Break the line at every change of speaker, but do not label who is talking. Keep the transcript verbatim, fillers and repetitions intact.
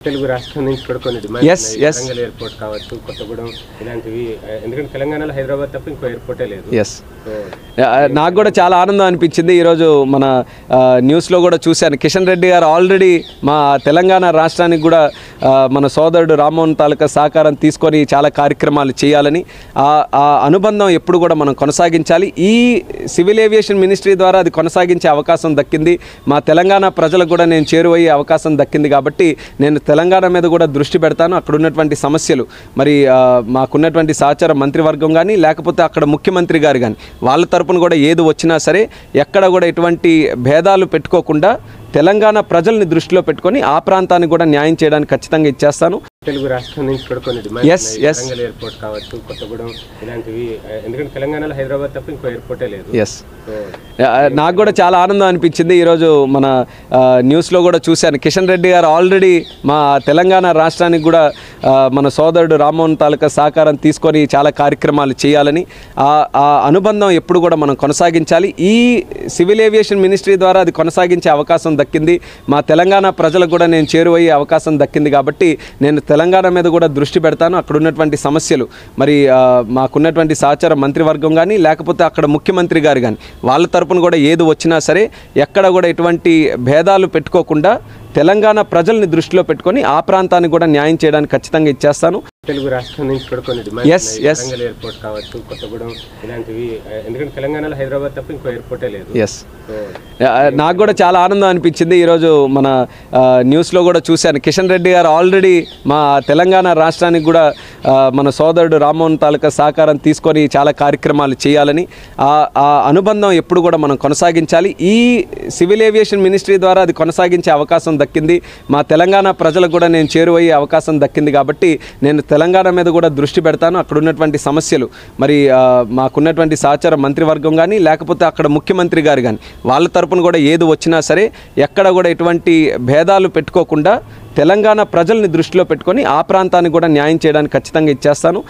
తెలుగు రాష్ట్రం నుంచి కూడా కొన్ని డిమాండ్స్ ఉన్నాయి. వరంగల్ ఎయిర్పోర్ట్ కావచ్చు, కొత్తగూడెం ఇలాంటివి. ఎందుకంటే తెలంగాణలో హైదరాబాద్ తప్ప ఇంకో ఎయిర్పోర్టే లేదు.
ఎస్, నాకు కూడా చాలా ఆనందం అనిపించింది. ఈరోజు మన న్యూస్లో కూడా చూశాను, కిషన్ రెడ్డి గారు ఆల్రెడీ మా తెలంగాణ రాష్ట్రానికి కూడా మన సోదరుడు రామ్మోహన్ తాలూకా సహకారం తీసుకొని చాలా కార్యక్రమాలు చేయాలని, ఆ అనుబంధం ఎప్పుడు కూడా మనం కొనసాగించాలి. ఈ సివిల్ ఏవియేషన్ మినిస్ట్రీ ద్వారా అది కొనసాగించే అవకాశం దక్కింది. మా తెలంగాణ ప్రజలకు కూడా నేను చేరువయ్యే అవకాశం దక్కింది. కాబట్టి నేను తెలంగాణ మీద కూడా దృష్టి పెడతాను. అక్కడ ఉన్నటువంటి సమస్యలు, మరి మాకున్నటువంటి సహచార మంత్రివర్గం కానీ లేకపోతే అక్కడ ముఖ్యమంత్రి గారు కానీ వాళ్ళ తరపున కూడా ఏది వచ్చినా సరే ఎక్కడ కూడా ఎటువంటి భేదాలు పెట్టుకోకుండా తెలంగాణ ప్రజల్ని దృష్టిలో పెట్టుకొని ఆ ప్రాంతానికి కూడా న్యాయం చేయడానికి ఖచ్చితంగా ఇచ్చేస్తాను.
తెలుగు రాష్ట్రం నుంచి కూడా కొన్ని డిమాండ్స్ ఉన్నాయి. వరంగల్ ఎయిర్పోర్ట్ కావచ్చు, కొత్తగూడెం ఇలాంటివి. ఎందుకంటే తెలంగాణలో హైదరాబాద్ తప్ప ఇంకో ఎయిర్పోర్టే లేదు.
ఎస్, నాకు కూడా చాలా ఆనందం అనిపించింది. ఈరోజు మన న్యూస్లో కూడా చూశాను, కిషన్ రెడ్డి గారు ఆల్రెడీ మా తెలంగాణ రాష్ట్రానికి కూడా మన సోదరుడు రామ్మోహన్ తాలూకా సహకారం తీసుకొని చాలా కార్యక్రమాలు చేయాలని, ఆ అనుబంధం ఎప్పుడు కూడా మనం కొనసాగించాలి. ఈ సివిల్ ఏవియేషన్ మినిస్ట్రీ ద్వారా అది కొనసాగించే అవకాశం దక్కింది. మా తెలంగాణ ప్రజలకు కూడా నేను చేరువయ్యే అవకాశం దక్కింది. కాబట్టి నేను తెలంగాణ మీద కూడా దృష్టి పెడతాను. అక్కడ ఉన్నటువంటి సమస్యలు, మరి మాకున్నటువంటి సహచార మంత్రివర్గం కానీ లేకపోతే అక్కడ ముఖ్యమంత్రి గారు కానీ వాళ్ళ తరపున కూడా ఏది వచ్చినా సరే ఎక్కడ కూడా ఎటువంటి భేదాలు పెట్టుకోకుండా తెలంగాణ ప్రజల్ని దృష్టిలో పెట్టుకొని ఆ ప్రాంతానికి కూడా న్యాయం చేయడానికి ఖచ్చితంగా ఇచ్చేస్తాను.
తెలుగు రాష్ట్రం నుంచి కూడా కొన్ని డిమాండ్స్ ఉన్నాయి. వరంగల్ ఎయిర్పోర్ట్ కావచ్చు, కొత్తగూడెం ఇలాంటివి. ఎందుకంటే తెలంగాణలో హైదరాబాద్ తప్ప ఇంకో ఎయిర్పోర్టే లేదు.
ఎస్, నాకు కూడా చాలా ఆనందం అనిపించింది. ఈరోజు మన న్యూస్లో కూడా చూశాను, కిషన్ రెడ్డి గారు ఆల్రెడీ మా తెలంగాణ రాష్ట్రానికి కూడా మన సోదరుడు రామ్మోహన్ తాలూకా సహకారం తీసుకొని చాలా కార్యక్రమాలు చేయాలని, ఆ అనుబంధం ఎప్పుడు కూడా మనం కొనసాగించాలి. ఈ సివిల్ ఏవియేషన్ మినిస్ట్రీ ద్వారా అది కొనసాగించే అవకాశం దక్కింది. మా తెలంగాణ ప్రజలకు కూడా నేను చేరువయ్యే అవకాశం దక్కింది. కాబట్టి నేను తెలంగాణ మీద కూడా దృష్టి పెడతాను. అక్కడ ఉన్నటువంటి సమస్యలు, మరి మాకున్నటువంటి సహచార మంత్రివర్గం కానీ లేకపోతే అక్కడ ముఖ్యమంత్రి గారు కానీ వాళ్ళ తరపున కూడా ఏది వచ్చినా సరే ఎక్కడ కూడా ఎటువంటి భేదాలు పెట్టుకోకుండా తెలంగాణ ప్రజల్ని దృష్టిలో పెట్టుకొని ఆ ప్రాంతానికి కూడా న్యాయం చేయడానికి ఖచ్చితంగా ఇచ్చేస్తాను.